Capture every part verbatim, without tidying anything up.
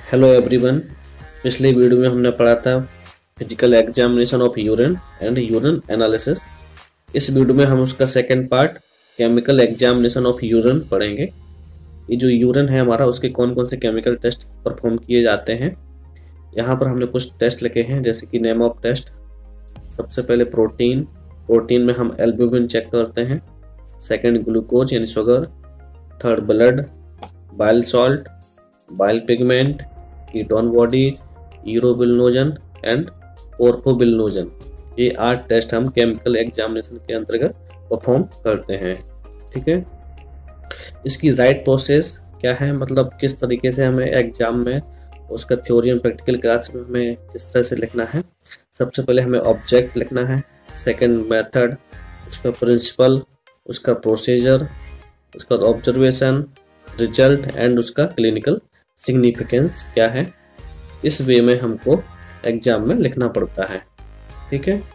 Hello everyone. पिछले video में हमने पढ़ा था physical examination of urine and urine analysis. इस वीडियो में हम उसका second part chemical examination of urine पढ़ेंगे। ये जो यूरिन है हमारा, उसके कौन कौन से केमिकल टेस्ट परफॉर्म किए जाते हैं। यहाँ पर हमने कुछ टेस्ट लिखे हैं, जैसे कि नेम ऑफ टेस्ट। सबसे पहले प्रोटीन प्रोटीन में हम एल्ब्यूमिन चेक करते हैं। सेकेंड ग्लूकोज यानी sugar. Third blood, bile salt, bile pigment, ketone bodies, urobilinogen and porphobilinogen. ये आठ टेस्ट हम केमिकल एग्जामिनेशन के अंतर्गत परफॉर्म करते हैं। ठीक है, इसकी राइट प्रोसेस क्या है, मतलब किस तरीके से हमें एग्जाम में उसका थ्योरी एंड प्रैक्टिकल क्लास में हमें किस तरह से लिखना है। सबसे पहले हमें ऑब्जेक्ट लिखना है, सेकंड मेथड, उसका प्रिंसिपल, उसका प्रोसीजर, उसका ऑब्जर्वेशन, रिजल्ट एंड उसका क्लिनिकल सिग्निफिकेंस क्या है। इस वे में हमको एग्जाम में लिखना पड़ता है। ठीक है,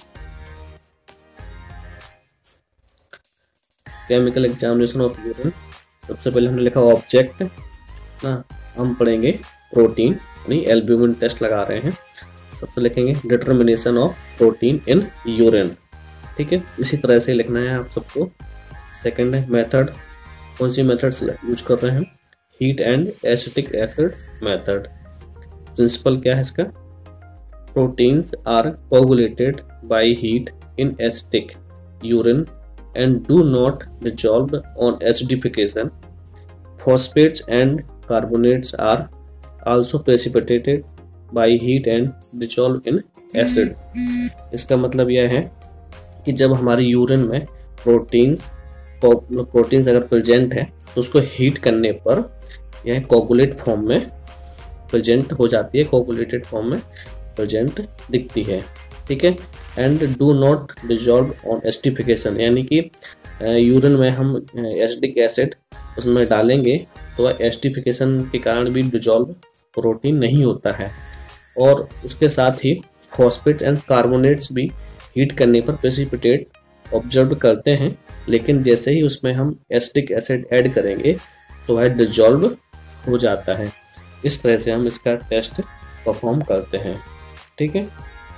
केमिकल एग्जामिनेशन ऑफ यूरिन। सबसे पहले हमने लिखा ऑब्जेक्ट ना, हम पढ़ेंगे प्रोटीन यानी एल्ब्यूमिन टेस्ट लगा रहे हैं। सबसे लिखेंगे determination of protein in urine. ठीक है, इसी तरह से लिखना है आप सबको। सेकंड है मेथड, कौन सी मेथड्स यूज कर रहे हैं, heat and acetic acid method. Principle क्या है इसका, proteins are coagulated by heat in acetic urine and do not dissolve on acidification. Phosphates and carbonates are also precipitated by heat and dissolve in acid. इसका मतलब यह है कि जब हमारी यूरिन में प्रोटीन्स प्रोटीन्स अगर प्रेजेंट है तो उसको हीट करने पर यह कोगुलेट फॉर्म में प्रेजेंट हो जाती है, कोगुलेटेड फॉर्म में प्रेजेंट दिखती है। ठीक है, and do not dissolve on acidification, यानी कि यूरिन में हम एसिडिक एसिड उसमें डालेंगे तो वह एसिडिफिकेशन के कारण भी डिसॉल्व प्रोटीन नहीं होता है। और उसके साथ ही फॉस्फेट एंड कार्बोनेट्स भी हीट करने पर प्रेसिपिटेट ऑब्जर्व करते हैं, लेकिन जैसे ही उसमें हम एसिटिक एसिड ऐड करेंगे तो वह डिसॉल्व हो जाता है। इस तरह से हम इसका टेस्ट परफॉर्म करते हैं। ठीक है,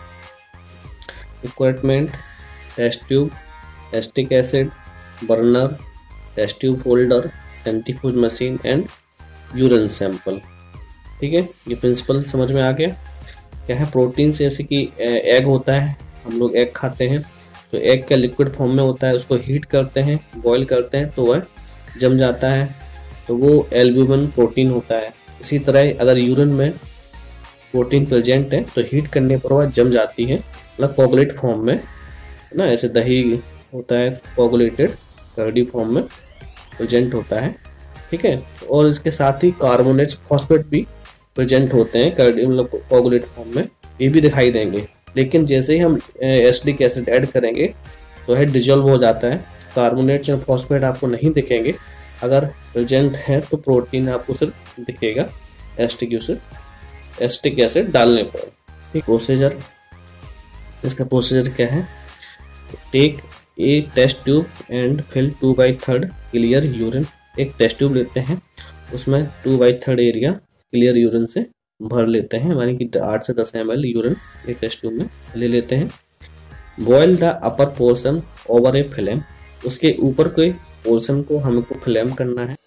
equipment, test tube, acetic acid, burner, test tube holder, centrifuge machine and urine sample. ठीक है, ये प्रिंसिपल समझ में आ गया। क्या है, प्रोटीन से जैसे कि एग होता है, हम लोग एग खाते हैं तो एग का लिक्विड फॉर्म में होता है, उसको हीट करते हैं, बॉईल करते हैं तो वह जम जाता है, तो वो एल्ब्यूमिन प्रोटीन होता है। इसी तरह अगर यूरिन में प्रोटीन प्रेजेंट है तो हीट करने पर वह जम जाती है, मतलब कोगुलेट फॉर्म में ना, ऐसे दही होता है कोगुलेटेड कर्डी फॉर्म में प्रेजेंट होता है। ठीक है, और इसके साथ ही कार्बोनेट्स, फॉस्फेट भी प्रेजेंट होते हैं कर्डी मतलब कोगुलेट फॉर्म में, ये भी दिखाई देंगे। लेकिन जैसे ही हम एसिडिक एसिड ऐड करेंगे तो है डिसॉल्व हो जाता है। कार्बोनेट्स और फॉस्फेट आपको नहीं दिखेंगे, अगर प्रेजेंट है तो प्रोटीन आपको सिर्फ दिखेगा एसिटिक एसिड एसिटिक एसिड डालने पर। ठीक, प्रोसीजर, इसका प्रोसीजर क्या है, take a test tube and fill two by third clear urine. एक टेस्ट ट्यूब लेते हैं, उसमें two by third area clear urine से भर लेते हैं, यानी कि आठ से दस एम एल यूरिन एक टेस्ट ट्यूब में ले लेते हैं। Boil the upper portion over a flame, उसके ऊपर के पोर्शन को हमको फ्लेम करना है।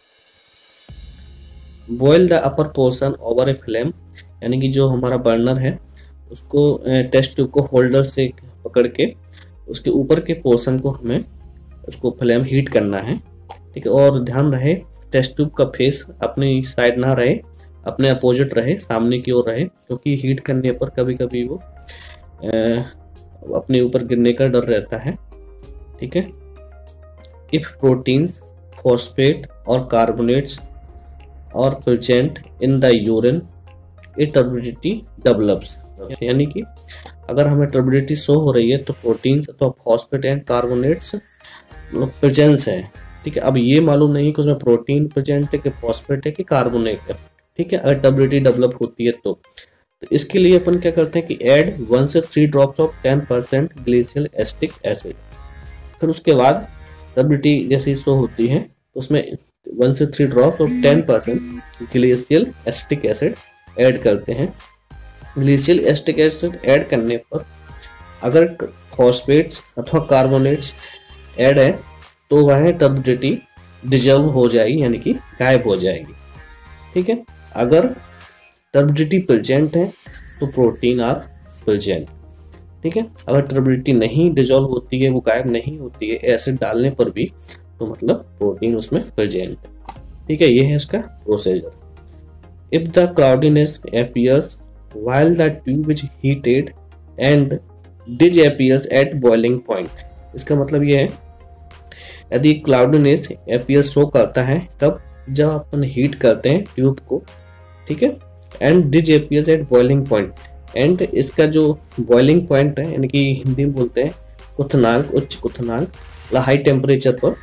Boil the upper portion over a flame, यानी कि जो हमारा बर्नर है उसको टेस्ट ट्यूब को होल्डर से पकड़ के उसके ऊपर के पोर्शन को हमें उसको फ्लेम हीट करना है। ठीक है, और ध्यान रहे टेस्ट ट्यूब का फेस अपनी साइड ना रहे, अपने अपोजिट रहे, सामने की ओर रहे, क्योंकि हीट करने पर कभी कभी वो ए, अपने ऊपर गिरने का डर रहता है। ठीक है, इफ प्रोटीन्स, फॉस्फेट और carbonates are present in the urine a turbidity develops, यानी कि अगर हमें टर्बिडिटी शो हो रही है तो प्रोटीन्स तो फॉस्फेट एंड कार्बोनेट्स मतलब प्रेजेंस है। ठीक है, अब ये मालूम नहीं कि उसमें प्रोटीन प्रेजेंट है कि फॉस्फेट है कि कार्बोनेट है। ठीक है, अगर टर्बिडिटी डेवलप होती है तो, तो इसके लिए अपन क्या करते हैं कि ऐड वन से three drops of ten percent glacial acetic acid. फिर उसके बाद टर्बिडिटी जैसी शो होती है उसमें वन से थ्री ड्रॉप और ten percent glacial acetic acid add करते हैं। ग्लेशियल एसिटिक एसिड ऐड करने पर अगर फॉस्फेट्स अथवा कार्बोनेट्स ऐड है तो वह टर्बिडिटी डिजॉल्व हो जाएगी, यानी कि गायब हो जाएगी। ठीक है, अगर टर्बिडिटी प्रेजेंट है तो प्रोटीन आर प्रेजेंट। ठीक है, अगर टर्बिडिटी नहीं डिजॉल्व होती है, वो गायब नहीं होती है एसिड डालने पर भी, तो मतलब प्रोटीन उसमें प्रेजेंट है। ठीक है, ये है इसका procedure. If the cloudiness appears while the tube is heated and disappears at boiling point, इसका मतलब ये है यदि क्लाउडीनेस अपीयर्स शो करता है कब, जब अपन हीट करते हैं ट्यूब को। ठीक है, and disappears at boiling point, and इसका जो बॉइलिंग पॉइंट है यानी कि हिंदी में बोलते हैं क्वथनांक, उच्च क्वथनांक, हाई टेम्परेचर पर,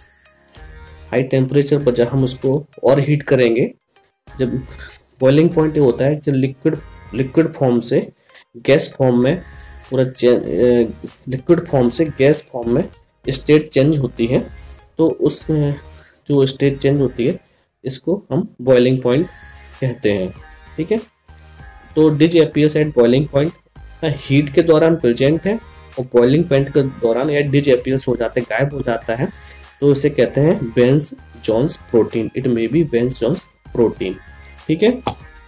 हाई टेम्परेचर पर जब हम उसको और हीट करेंगे, जब बॉइलिंग पॉइंट ये होता है जब लिक्विड लिक्विड फॉर्म से गैस फॉर्म में पूरा लिक्विड फॉर्म से गैस फॉर्म में स्टेट चेंज होती है, तो उस जो स्टेट चेंज होती है इसको हम बॉइलिंग पॉइंट कहते हैं। ठीक है, तो disappears at boiling point heat के दौरान प्रेजेंट है और बॉइलिंग पॉइंट के दौरान या डिसअपीयर्स हो जाते हैं, गायब हो जाता है, तो इसे कहते हैं Bence Jones protein. It may be Bence Jones protein. ठीक है,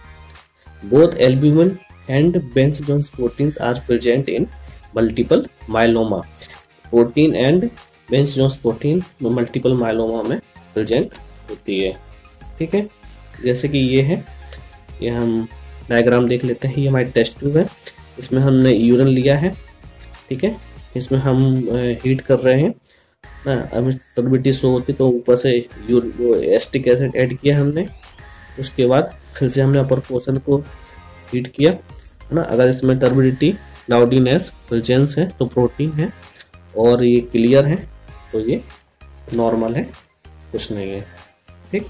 both albumin and Bence Jones proteins are present in multiple myeloma. Protein and Bence Jones protein multiple myeloma में प्रेजेंट होती है। ठीक है, जैसे कि ये है, ये हम डायग्राम देख लेते हैं। ये हमारी टेस्ट ट्यूब है, इसमें हमने यूरिन लिया है। ठीक है, इसमें हम हीट कर रहे हैं ना, अब टर्बिडिटी शो होती तो ऊपर से वो एसिटिक एसिड ऐड किया हमने, उसके बाद फिर से हमने अपर पोर्शन को हीट किया है ना। अगर इसमें टर्बिडिटी क्लाउडीनेस प्रेजेंस है तो प्रोटीन है, और ये क्लियर है तो ये नॉर्मल है, कुछ नहीं है। ठीक,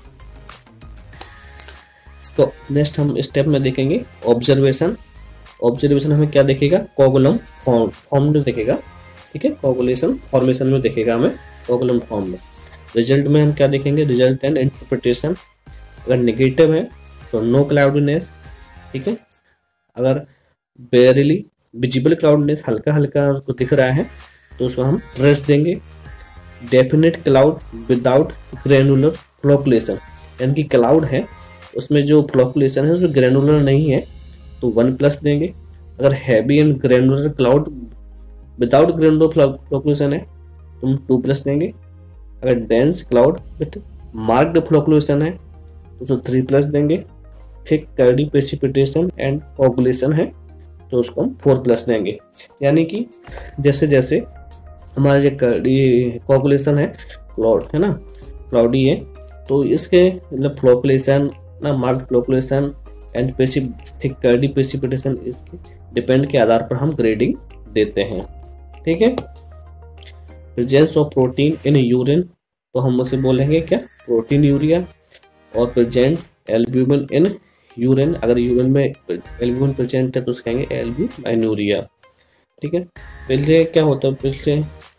इसको नेक्स्ट हम स्टेप में देखेंगे ऑब्जर्वेशन। ऑब्जर्वेशन हमें क्या देखेगा, कोगुलम फॉर्म फॉर्म में देखेगा। ठीक है, कोगुलेशन फॉर्मेशन में देखेगा हमें कोगुलम फॉर्म में। रिजल्ट में हम क्या देखेंगे, रिजल्ट एंड इंटरप्रिटेशन। अगर नेगेटिव है तो नो क्लाउडीनेस। ठीक है, अगर बेयरली विजिबल क्लाउडनेस, हल्का हल्का उसको दिख रहा है, तो उसको हम ट्रेस देंगे। Definite cloud without granular flocculation, यानी कि क्लाउड है उसमें जो फ्लोकुलेशन है उसमें ग्रेनुलर नहीं है तो वन प्लस देंगे। अगर heavy and granular cloud without granular flocculation है तो हम टू प्लस देंगे। अगर dense cloud with marked flocculation है तो उसको थ्री प्लस देंगे। Thick curdy precipitation and coagulation है तो उसको हम फोर प्लस देंगे। यानी कि जैसे जैसे हमारा जो कोगुलेशन है, क्लाउड है ना, क्लाउडी है, तो इसके मतलब फ्लोकुलेशन ना, marked flocculation and thick curdy precipitation, इसके डिपेंड के आधार पर हम ग्रेडिंग देते हैं। ठीक है, presence of protein in urine, तो हम उसे बोलेंगे क्या, प्रोटीन यूरिया। और प्रेजेंट एल्ब्यूमिन इन यूरिन, अगर यूरिन में एल्ब्यूमिन प्रेजेंट है तो उसको कहेंगे एल्ब्यूमिनूरिया। ठीक है, पहले क्या होता है, पहले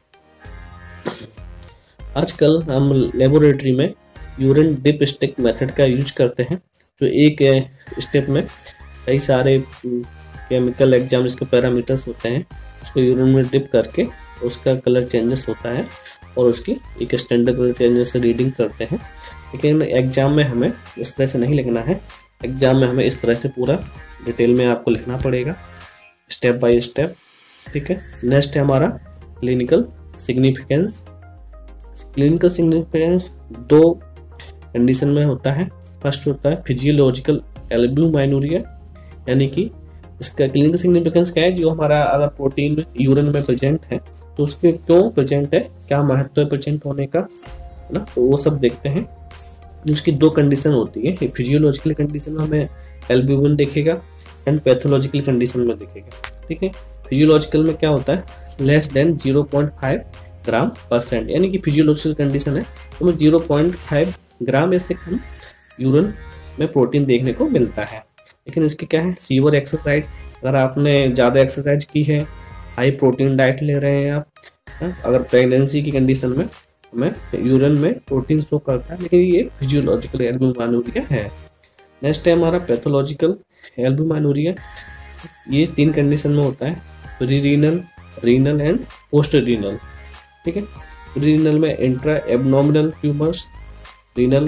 आजकल हम लेबोरेटरी में यूरिन डिप स्टिक मेथड का यूज करते हैं, जो एक स्टेप में कई सारे केमिकल एग्जाम इसके पैरामीटर्स होते हैं, उसको यूरिन में डिप करके उसका कलर चेंजेस होता है और उसकी एक स्टैंडर्ड कलर चेंजेस से रीडिंग करते हैं। लेकिन एग्जाम में हमें इस तरह से नहीं लिखना है, एग्जाम में हमें इस तरह से पूरा डिटेल में आपको लिखना पड़ेगा, स्टेप बाय स्टेप। ठीक है, नेक्स्ट है हमारा क्लिनिकल सिग्निफिकेंस। क्लिनिकल सिग्निफिकेंस दो कंडीशन में होता है। फर्स्ट होता है फिजियोलॉजिकल एल्ब्यूमिनूरिया, यानी कि इसका क्लिनिकल सिग्निफिकेंस क्या है, जो हमारा अगर प्रोटीन यूरिन में प्रेजेंट है तो उसके क्यों प्रेजेंट है, क्या महत्व है प्रेजेंट होने का, है ना, तो वो सब देखते हैं। उसकी दो कंडीशन होती है, फिजियोलॉजिकल कंडीशन में हमें एल्ब्यूमिन देखेगा एंड पैथोलॉजिकल कंडीशन में देखेगा। ठीक है, फिजियोलॉजिकल में क्या होता है, less than zero point five gram percent, यानी कि फिजियोलॉजिकल कंडीशन है तो हमें जीरो पॉइंट फाइव ग्राम इससे कम यूरिन में प्रोटीन देखने को मिलता है। लेकिन इसके क्या है, सीवर एक्सरसाइज, अगर आपने ज़्यादा एक्सरसाइज की है, हाई प्रोटीन डाइट ले रहे हैं आप, अगर प्रेगनेंसी की कंडीशन में हमें यूरिन में प्रोटीन शो करता है, लेकिन ये फिजियोलॉजिकल एल्ब्यूमिनुरिया है। नेक्स्ट है हमारा पैथोलॉजिकल एल्ब्यूमिनुरिया। ये तीन कंडीशन में होता है, pre renal, renal and post renal. ठीक है, प्री रीनल में intra abdominal tumours, renal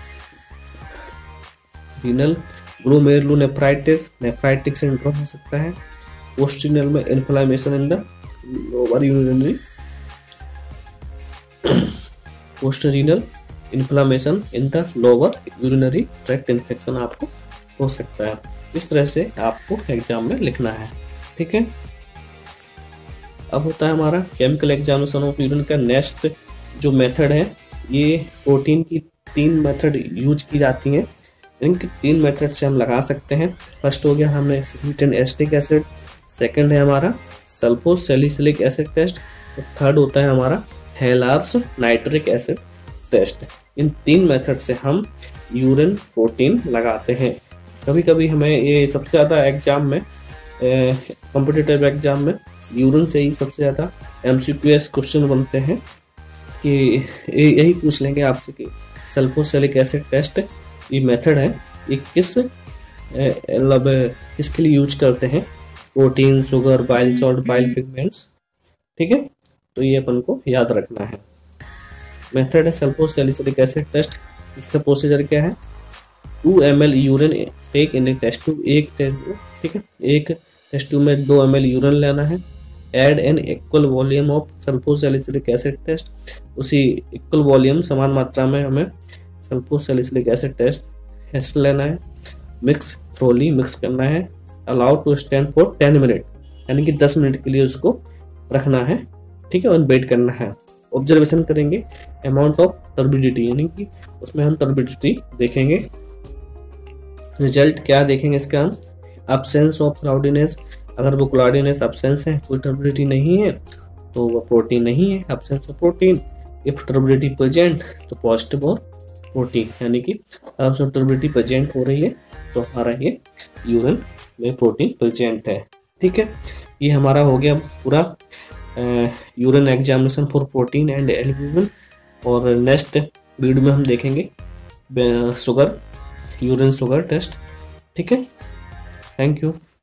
renal glomerulonephritis, nephritic syndrome हो सकता है। पोस्ट रीनल में inflammation in the lower urinary, post renal inflammation in the lower urinary tract infection आपको हो सकता है। इस तरह से आपको एग्जाम में लिखना है। ठीक है, अब होता है हमारा केमिकल एग्जामिनेशन ऑफ यूरिन का। नेक्स्ट जो मेथड है, ये प्रोटीन की तीन मेथड यूज की जाती हैं। इनके तीन मेथड से हम लगा सकते हैं। फर्स्ट हो गया हमने sweet and acetic acid, second है हमारा सल्फो सैलिसिलिक एसिड टेस्ट, और थर्ड होता है हमारा हेलार्स नाइट्रिक एसिड टेस्ट। इन तीन मेथड से हम यूरिन प्रोटीन लगाते हैं। कभी कभी हमें ये सबसे ज़्यादा एग्जाम में, कॉम्पिटिटिव एग्जाम में यूरिन से ही सबसे ज़्यादा एमसीक्यूएस क्वेश्चन बनते हैं कि यही पूछ लेंगे आपसे कि सल्फोसैलिक एसिड टेस्ट ये मेथड है, ये किस मतलब किसके लिए यूज करते हैं, protein, sugar, bile salt, bile pigments. ठीक है, तो ये अपन को याद रखना है। मेथड है सल्फोसैलिसिलिक एसिड टेस्ट। इसका प्रोसीजर क्या है, two M L urine take in a test tube, एक ठीक है एक टेस्ट ट्यूब में दो एम एल यूरिन लेना है। Add an equal volume of sulphosalicylic acid test, उसी इक्वल वॉल्यूम समान मात्रा में हमें सल्फोसैलिसिलिक एसिड टेस्ट एसिड लेना है। मिक्स थ्रोली मिक्स करना है। Allow to stand for ten minute, यानी कि दस मिनट के लिए उसको रखना है। ठीक है, और वेट करना है। ऑब्जर्वेशन करेंगे अमाउंट ऑफ टर्बिडिटी, यानी कि उसमें हम टर्बिडिटी देखेंगे। रिजल्ट क्या देखेंगे इसका हम, अब्सेंस ऑफ क्लाउडीनेस। अगर वो क्लाउडीनेस अब्सेंस है, कोई टर्बिडिटी नहीं है, तो वो प्रोटीन नहीं है, absence of protein. If turbidity present तो पॉजिटिव और प्रोटीन, यानी कि अगर टर्बिडिटी प्रेजेंट हो रही है तो हमारा ये यूरिन में प्रोटीन प्रेजेंट है। ठीक है, ये हमारा हो गया पूरा urine examination for protein and albumin. और नेक्स्ट वीडियो में हम देखेंगे शुगर, यूरिन शुगर टेस्ट। ठीक है, थैंक यू।